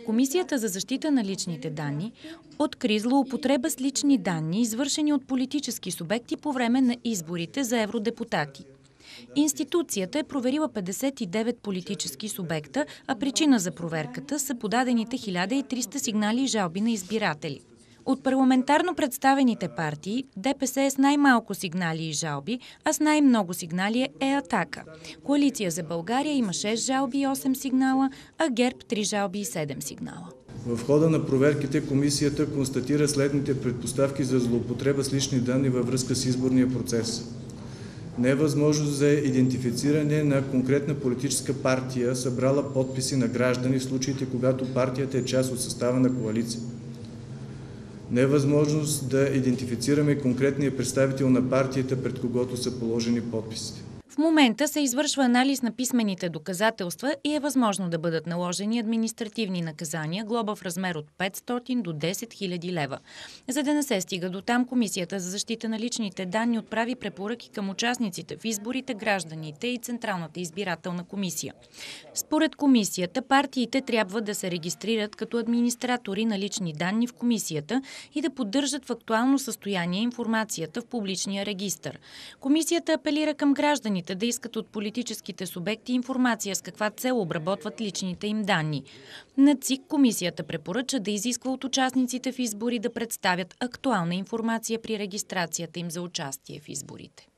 Комисията за защита на личните данни откри злоупотреба с лични данни, извършени от политически субекти по време на изборите за евродепутати. Институцията е проверила 59 политически субекта, а причина за проверката са подадените 1300 сигнали и жалби на избиратели. От парламентарно представените партии, ДПС е с най-малко сигнали и жалби, а с най-много сигнали е Атака. Коалиция за България има 6 жалби и 8 сигнала, а ГЕРБ 3 жалби и 7 сигнала. В хода на проверките комисията констатира следните предпоставки за злоупотреба с лични данни във връзка с изборния процес. Невъзможност за идентифициране на конкретна политическа партия, събрала подписи на граждани в случаите, когато партията е част от състава на коалиция. Невъзможност да идентифицираме конкретния представител на партията, пред когото са положени подписите. В момента се извършва анализ на писмените доказателства и е възможно да бъдат наложени административни наказания, глоба в размер от 500 до 10 000 лева. За да не се стига до там, Комисията за защита на личните данни отправи препоръки към участниците в изборите, гражданите и Централната избирателна комисия. Според комисията, партиите трябва да се регистрират като администратори на лични данни в комисията и да поддържат в актуално състояние информацията в публичния регистър. Комисията апелира към гражданите да искат от политическите субекти информация с каква цел обработват личните им данни. На ЦИК комисията препоръча да изисква от участниците в избори да представят актуална информация при регистрацията им за участие в изборите.